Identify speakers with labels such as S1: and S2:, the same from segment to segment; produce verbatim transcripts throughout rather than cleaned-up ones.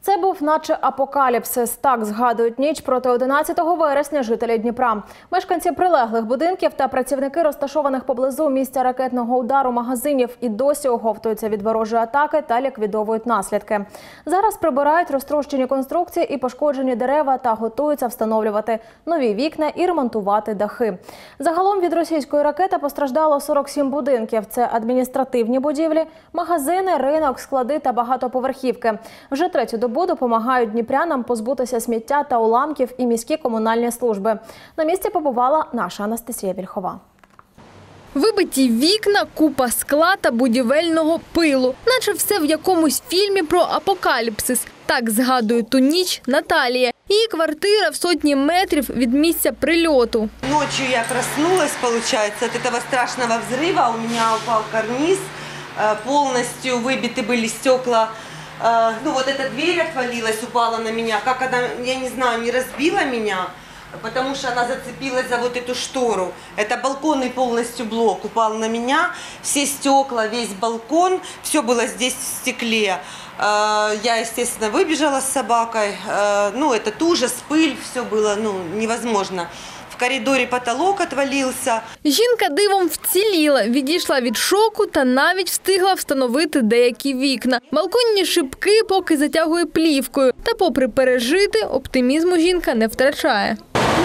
S1: Це був наче апокаліпсис. Так згадують ніч проти одинадцятого вересня жителі Дніпра. Мешканці прилеглих будинків та працівники розташованих поблизу місця ракетного удару магазинів і досі оговтуються від ворожої атаки та ліквідовують наслідки. Зараз прибирають розтрощені конструкції і пошкоджені дерева та готуються встановлювати нові вікна і ремонтувати дахи. Загалом від російської ракети постраждало сорок сім будинків. Це адміністративні будівлі, магазини, ринок, склади та багатоповерхівки. Вже третю добу допомагають дніпрянам позбутися сміття та уламків і міські комунальні служби. На місці побувала наша Анастасія Вільхова.
S2: Вибиті вікна, купа скла та будівельного пилу. Наче все в якомусь фільмі про апокаліпсис. Так згадує ту ніч Наталія. Її квартира в сотні метрів від місця прильоту.
S3: Ночью я проснулась, получается, от этого страшного взрыва. У меня упал карниз, полностью выбиты были стекла. Ну вот эта дверь отвалилась, упала на меня. Как она, я не знаю, не разбила меня, потому что она зацепилась за вот эту штору. Это балконный полностью блок упал на меня. Все стекла, весь балкон, все было здесь в стекле. Я, естественно, выбежала с собакой. Ну, этот ужас, пыль, все было, ну, невозможно. В коридорі потолок відвалився.
S2: Жінка дивом вціліла, відійшла від шоку та навіть встигла встановити деякі вікна. Балконні шибки поки затягує плівкою. Та попри пережити, оптимізму жінка не втрачає.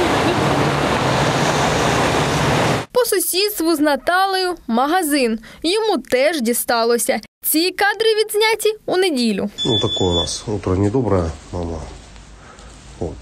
S2: По сусідству з Наталею – магазин. Йому теж дісталося. Ці кадри відзняті у неділю.
S4: Ну, таке у нас утро недобре, мама. Вот.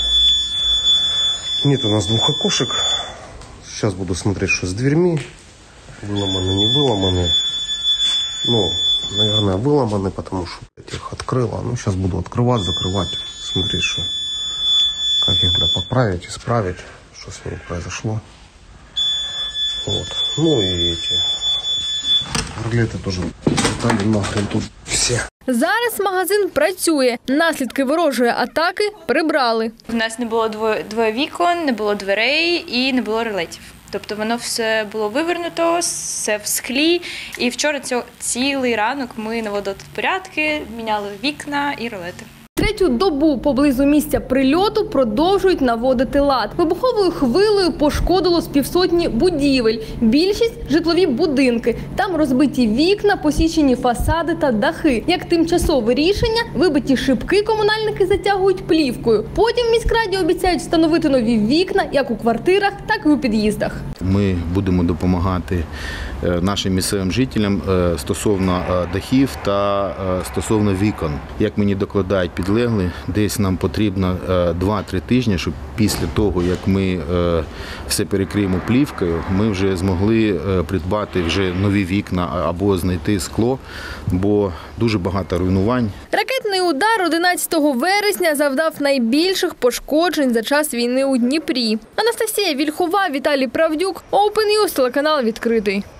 S4: Нет у нас двух окошек. Сейчас буду смотреть, что с дверьми. Выломаны, не выломаны. Ну, наверное, выломаны, потому что я их открыла. Ну, сейчас буду открывать, закрывать, смотреть, что, как их, бля, поправить, исправить, что с ними произошло. Вот. Ну и эти ролеты тоже летали нахрен тут все.
S2: Зараз магазин працює. Наслідки ворожої атаки прибрали.
S5: У нас не було двоє, двоє вікон, не було дверей і не було ролетів. Тобто воно все було вивернуто, все в склі. І вчора цього, цілий ранок ми наводили порядки, міняли вікна і ролети.
S2: Третю добу поблизу місця прильоту продовжують наводити лад. Вибуховою хвилею пошкодило з півсотні будівель. Більшість – житлові будинки. Там розбиті вікна, посічені фасади та дахи. Як тимчасове рішення, вибиті шибки комунальники затягують плівкою. Потім в міськраді обіцяють встановити нові вікна як у квартирах, так і у під'їздах.
S6: Ми будемо допомагати нашим місцевим жителям стосовно дахів та стосовно вікон. Як мені докладають підлеглі, десь нам потрібно два-три тижні, щоб після того, як ми все перекриємо плівкою, ми вже змогли придбати вже нові вікна або знайти скло, бо дуже багато руйнувань.
S2: Ракетний удар одинадцятого вересня завдав найбільших пошкоджень за час війни у Дніпрі. Анастасія Вільхова, Віталій Правдюк, Open News, телеканал відкритий.